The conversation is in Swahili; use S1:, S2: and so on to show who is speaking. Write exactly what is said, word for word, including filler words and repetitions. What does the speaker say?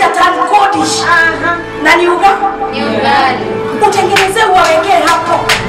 S1: tankodish. Aha. Na ni ugali? Ni ugali. Utengeneze uwawekee hapo.